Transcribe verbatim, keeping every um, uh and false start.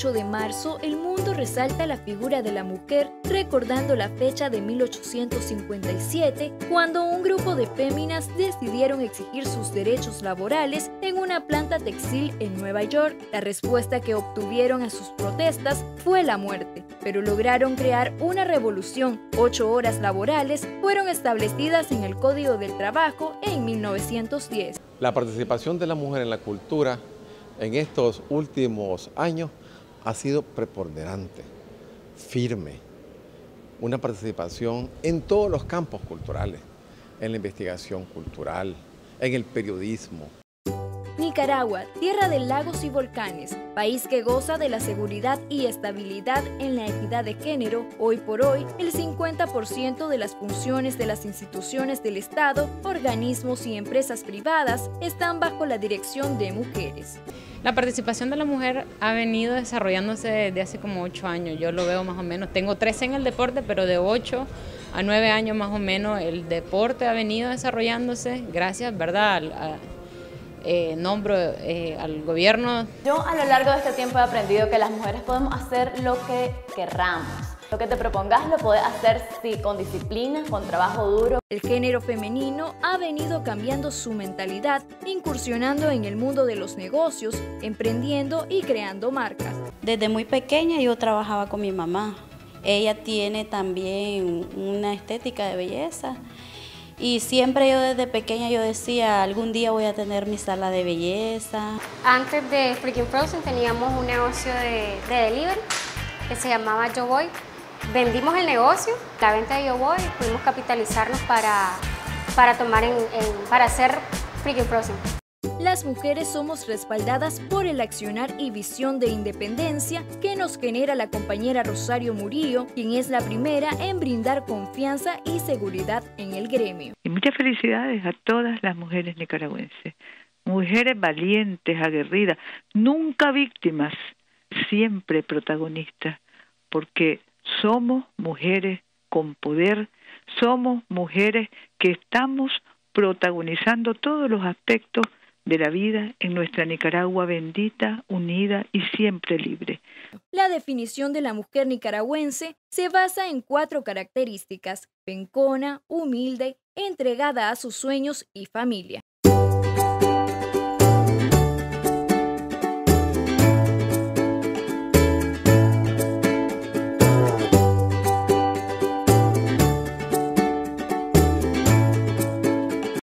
ocho de marzo, el mundo resalta la figura de la mujer, recordando la fecha de mil ochocientos cincuenta y siete, cuando un grupo de féminas decidieron exigir sus derechos laborales en una planta textil en Nueva York. La respuesta que obtuvieron a sus protestas fue la muerte, pero lograron crear una revolución. Ocho horas laborales fueron establecidas en el Código del Trabajo en mil novecientos diez. La participación de la mujer en la cultura en estos últimos años ha sido preponderante, firme, una participación en todos los campos culturales, en la investigación cultural, en el periodismo. Nicaragua, tierra de lagos y volcanes, país que goza de la seguridad y estabilidad en la equidad de género. Hoy por hoy, el cincuenta por ciento de las funciones de las instituciones del Estado, organismos y empresas privadas están bajo la dirección de mujeres. La participación de la mujer ha venido desarrollándose desde hace como ocho años, yo lo veo más o menos, tengo trece en el deporte, pero de ocho a nueve años más o menos el deporte ha venido desarrollándose gracias, ¿verdad?, a, Eh, nombro eh, al gobierno. Yo a lo largo de este tiempo he aprendido que las mujeres podemos hacer lo que querramos. Lo que te propongas lo puedes hacer sí, con disciplina, con trabajo duro. El género femenino ha venido cambiando su mentalidad, incursionando en el mundo de los negocios, emprendiendo y creando marcas. Desde muy pequeña yo trabajaba con mi mamá. Ella tiene también una estética de belleza. Y siempre yo desde pequeña yo decía, algún día voy a tener mi sala de belleza. Antes de Freaking Frozen teníamos un negocio de, de delivery que se llamaba Yo Voy. Vendimos el negocio, la venta de Yo Voy, pudimos capitalizarnos para, para, tomar en, en, para hacer Freaking Frozen. Las mujeres somos respaldadas por el accionar y visión de independencia que nos genera la compañera Rosario Murillo, quien es la primera en brindar confianza y seguridad en el gremio. Y muchas felicidades a todas las mujeres nicaragüenses, mujeres valientes, aguerridas, nunca víctimas, siempre protagonistas, porque somos mujeres con poder, somos mujeres que estamos protagonizando todos los aspectos de la vida en nuestra Nicaragua bendita, unida y siempre libre. La definición de la mujer nicaragüense se basa en cuatro características: pencona, humilde, entregada a sus sueños y familia.